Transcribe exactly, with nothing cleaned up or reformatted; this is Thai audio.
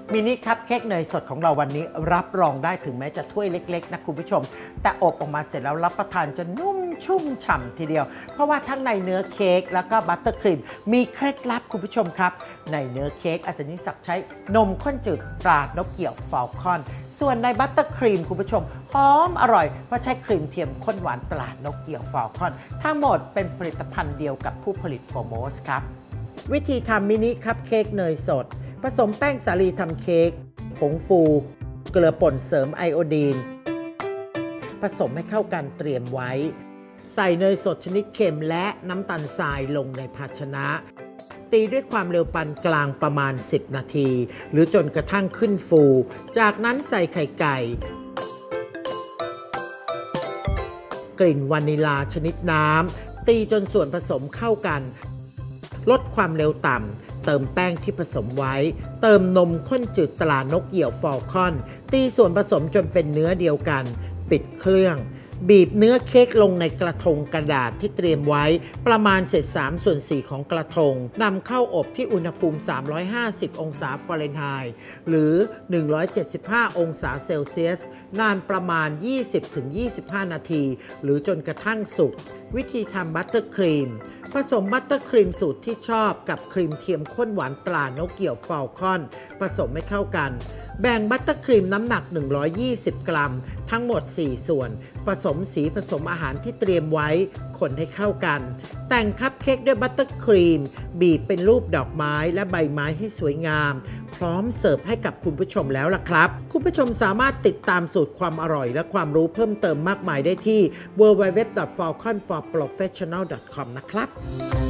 มินิคัพเค้กเนยสดของเราวันนี้รับรองได้ถึงแม้จะถ้วยเล็กๆนะคุณผู้ชมแต่อบออกมาเสร็จแล้วรับประทานจนนุ่มชุ่มฉ่ำทีเดียวเพราะว่าทั้งในเนื้อเค้กแล้วก็บัตเตอร์ครีมมีเคล็ดลับคุณผู้ชมครับในเนื้อเค้กอาจารย์นิสักใช้นมข้นจืดตรานกเกี่ยวฟอลคอนส่วนในบัตเตอร์ครีมคุณผู้ชมหอมอร่อยเพราะใช้ครีมเทียมข้นหวานตรานกเกี่ยวฟอลคอนทั้งหมดเป็นผลิตภัณฑ์เดียวกับผู้ผลิตโฟโมสครับวิธีทำมินิคัพเค้กเนยสดผสมแป้งสาลีทำเค้กผงฟูเกลือป่นเสริมไอโอดีนผสมให้เข้ากันเตรียมไว้ใส่เนยสดชนิดเค็มและน้ำตาลทรายลงในภาชนะตีด้วยความเร็วปานกลางประมาณสิบนาทีหรือจนกระทั่งขึ้นฟูจากนั้นใส่ไข่ไก่กลิ่นวานิลาชนิดน้ำตีจนส่วนผสมเข้ากันลดความเร็วต่ำเติมแป้งที่ผสมไว้เติมนมข้นจืดตรานกเหยี่ยวฟอลคอนตีส่วนผสมจนเป็นเนื้อเดียวกันปิดเครื่องบีบเนื้อเค้กลงในกระทงกระดาษที่เตรียมไว้ประมาณเศษสามส่วนสี่ของกระทงนำเข้าอบที่อุณหภูมิสามร้อยห้าสิบองศาฟาเรนไฮต์หรือหนึ่งร้อยเจ็ดสิบห้าองศาเซลเซียสนานประมาณ ยี่สิบถึงยี่สิบห้า นาทีหรือจนกระทั่งสุกวิธีทำบัตเตอร์ครีมผสมบัตเตอร์ครีมสูตรที่ชอบกับครีมเทียมข้นหวานตรานกเกี่ยวฟอลคอนผสมให้เข้ากันแบ่งบัตเตอร์ครีมน้ำหนักหนึ่งร้อยยี่สิบกรัมทั้งหมดสี่ส่วนผสมสีผสมอาหารที่เตรียมไว้คนให้เข้ากันแต่งคัพเค้กด้วยบัตเตอร์ครีมบีบเป็นรูปดอกไม้และใบไม้ให้สวยงามพร้อมเสิร์ฟให้กับคุณผู้ชมแล้วล่ะครับคุณผู้ชมสามารถติดตามสูตรความอร่อยและความรู้เพิ่มเติมมากมายได้ที่ ดับเบิลยู ดับเบิลยู ดับเบิลยู ดอท ฟอลคอน ฟอร์ โปรเฟสชันแนล ดอท คอม นะครับ